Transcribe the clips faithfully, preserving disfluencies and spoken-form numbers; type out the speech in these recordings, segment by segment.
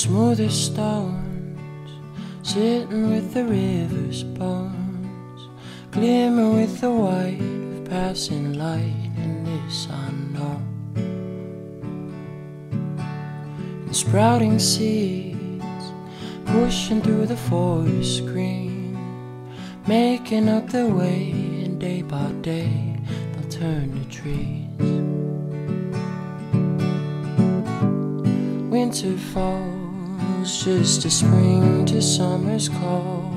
smooth as stones, sitting with the river's bones, glimmer with the white of passing light, and this I know. And sprouting seeds, pushing through the forest green, making up their way, and day by day they'll turn to trees. Winter falls just as spring to summer's call,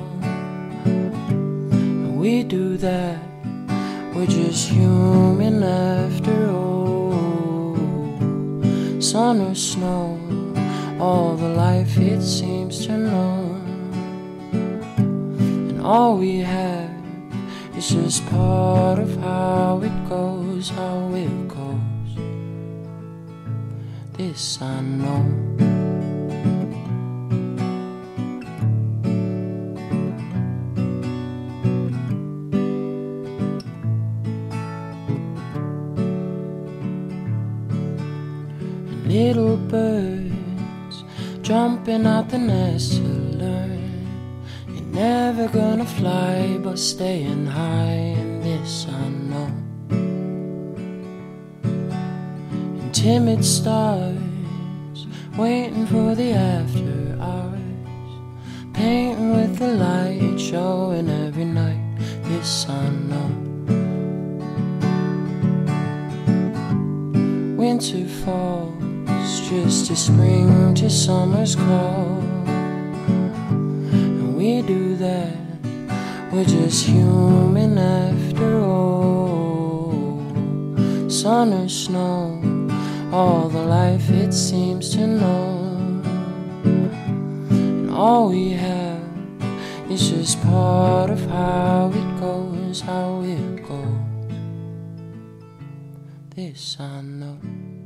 and we do that, we're just human after all. Sun or snow, all the life it seems to know, and all we have is just part of how it goes, how it goes. This I know. And little birds jumping out the nest to learn, you're never gonna fly but staying high, and this I know. Timid stars waiting for the after hours, painting with the light showing every night, this I know. Winter falls just as spring to summer's call, and we do that, we're just human after all. Sun or snow, all the life it seems to know, and all we have is just part of how it goes, how it goes. This I know.